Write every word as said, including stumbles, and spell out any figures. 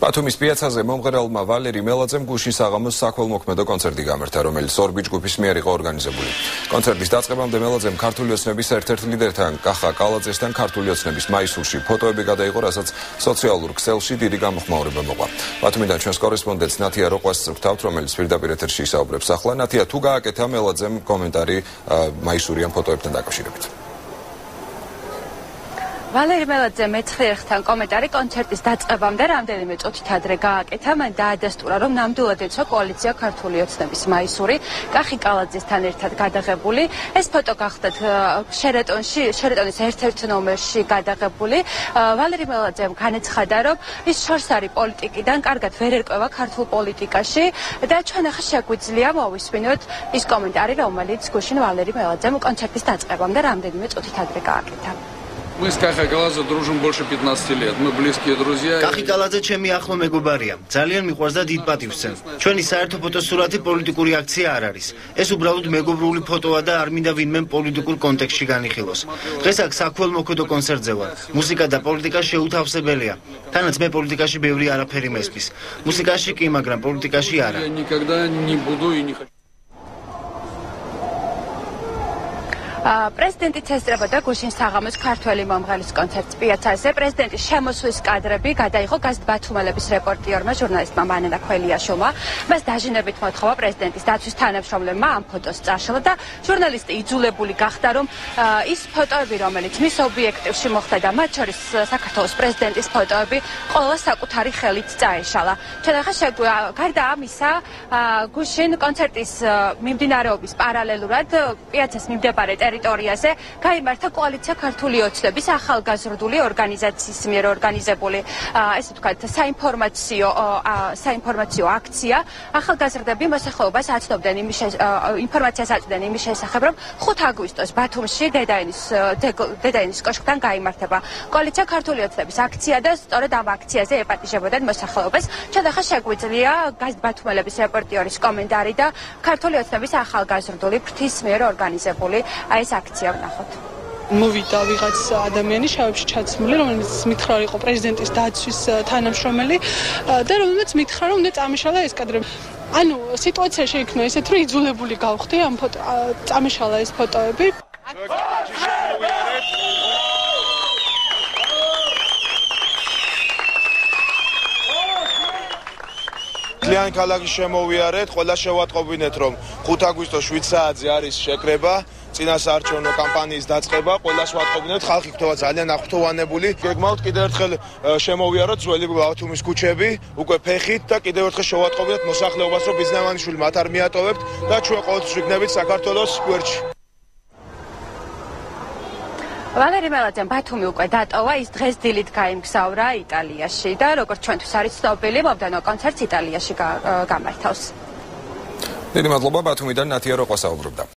ბათუმის პიაცაზე მომღერალმა ვალერი მელაძემ გუშინ საღამოს საქველმოქმედო კონცერტი გამართა, რომელიც ორბიჯ ჯგუფის მიერ იყო ორგანიზებული. კონცერტის დაწყებამდე მელაძემ ქართული ოცნების ერთ-ერთ ლიდერთან, კახა კალაძესთან ქართული ოცნების მაისურში ფოტოები გადაიღო, რასაც სოციალურ ქსელში დიდი გამოხმაურება მოყვა. ბათუმიდან ჩვენს კორესპონდენტს ნათია როყვას წვრთავთ, რომელიც პირდაპირ ეთერში ისაუბრებს ახლა. ნათია, თუ გააკეთა მელაძემ კომენტარი მაისურიან ფოტოებთან დაკავშირებით? ვალერი მელაძემ მეცხრე ერთხთან კომენტარი კონცერტის დაწყებამდე რამდენიმე წუთით ადრე გააკეთა. მან დაადასტურა, რომ ნამდვილად ეცვა კოალიცია ქართული ოცნების მაისური კახი კალაძესთან ერთად გადაღებული. ეს ფოტო გახდათ შერეტონში, შერეტონის ერთ-ერთ ნომერში გადაღებული. ვალერი მელაძემ განაცხადა, რომ ის შორს არის პოლიტიკიდან, კარგად ვერ ერკვევა ქართულ პოლიტიკაში და ჩვენ ახლა შეგვიძლია მოვისმინოთ ის კომენტარი, რომელიც გუშინ ვალერი მელაძემ კონცერტის დაწყებამდე რამდენიმე წუთით ადრე გააკეთა. Мы с Кахой Каладзе дружим больше пятнадцати лет. Мы близкие друзья. Кахи Каладзе ჩემი ახლო მეგობარია. ძალიან მიყვარს და დიდ პატივს სცემს. ჩვენი საერთო ფოტოსურათი პოლიტიკური აქცია არ არის. ეს უბრალოდ მეგობრული ფოტოა და არ მინდა ვინმე პოლიტიკურ კონტექსტში განიხილოს. დღეს აქ საქველმოქმედო კონცერტზე ვარ. მუსიკა და პოლიტიკა შეუთავსებელია. თანაც მე პოლიტიკაში ბევრი არაფერი მესმის. მუსიკაში კი, მაგრამ პოლიტიკაში არა. Я никогда не буду и не хочу. პრეზიდენტიც ესწრებოდა გუშინ საღამოს ქართველი მომღერლის კონცერტს პიაცაზე. პრეზიდენტის შემოსვლის კადრები გადაიღო გაზეთ ბათუმელების რეპორტიორმა ჟურნალისტმა მანენა ქველიაშვილმა. მას დაჟინებით მოთხოვა პრეზიდენტის დაცვის თანამშრომლებმა ამ ფოტოს წაშლა და ჟურნალისტი იძულებული გახდა, რომ ის ფოტოები, რომელიც მის ობიექტივში მოხდა და მათ შორის საქართველოს პრეზიდენტის ფოტოები, ყველა საკუთარი ხელით წაეშალა. ჩვენ ახლა გარდა ამისა, გუშინ კონცერტის მიმდინარეობის პარალელურად პიაცას მიმდებარე ტერიტორიაზე გაიმართა კოალიცია ქართული ოცნების ახალგაზრდული ორგანიზაციის მიერ ორგანიზებული, ესე ვთქვათ, საინფორმაციო საინფორმაციო აქცია. ახალგაზრდები მოსახლეობას აცნობდნენ იმის ინფორმაციას აწვდნენ იმის შესახებ, რომ ხუთი აგვისტოს ბათუმში დედაენის დედაენის კოშკთან გაიმართება კოალიცია ქართული ოცნების აქცია და სწორედ ამ აქციაზე ეპატიჟებოდნენ მოსახლეობას. ჩვენ ახლა შეგვიძლია გაზეთ ბათუმელების რეპორტიორის კომენტარი და ქართული ოცნების ახალგაზრდული ფრთის მიერ ორგანიზებული ეს აქცია ვნახოთ. მოვიდა ვიღაც ადამიანი შავებში ჩაცმული, რომელიც მითხრა იყო პრეზიდენტის დაცვის თანამშრომელი და რომელიც მითხრა, რომ უნდა წამეშალა ეს კადრები. ანუ სიტუაცია შეიქმნა ისეთ, რომ იძულებული გავხდი ამ ფოტო წამეშალა ეს ფოტოები. ძალიან ქალაქი შემოვიარეთ, ყველა შევატყობინეთ, რომ ხუთი აგვისტოს შვიდ საათზე არის შეკრება, წინასაარჩევნო კამპანიის დაწყება, ყველას ვატყობინეთ, ხალხი ხდება ძალიან აღფრთოვანებული. გეგმავთ კიდევ ერთხელ შემოვიაროთ ძველი ბათუმის ქუჩები, უკვე ფეხით და კიდევ ერთხელ შევატყობინეთ მოსახლეობას, რომ ბიზნესმენშვილი მათ არ მიატოვებთ და ჩვენ ყოველთვის ვიქნებით საქართველოს გვერდში. ვალერი მელაძემ ბათუმი უკვე დატოვა, ის დღეს დილით გაიმგზავრა იტალიაში და როგორც ჩვენთვის არის ცნობილი, მომდევნო კონცერტს იტალიაში გამართავს. დიდი მადლობა, ბათუმიდან ნათია როყვა საუბრობდა.